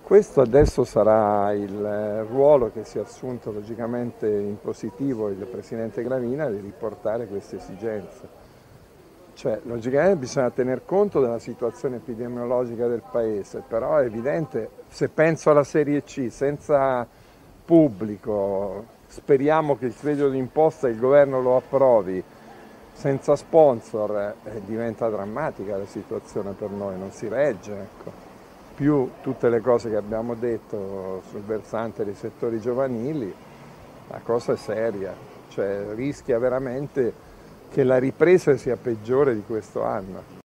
Questo adesso sarà il ruolo che si è assunto logicamente in positivo il Presidente Gravina di riportare queste esigenze. Cioè, logicamente bisogna tener conto della situazione epidemiologica del Paese, però è evidente, se penso alla Serie C, senza pubblico, speriamo che il credito d'imposta il governo lo approvi, senza sponsor, diventa drammatica la situazione per noi, non si regge, ecco. Più tutte le cose che abbiamo detto sul versante dei settori giovanili, la cosa è seria, cioè rischia veramente che la ripresa sia peggiore di questo anno.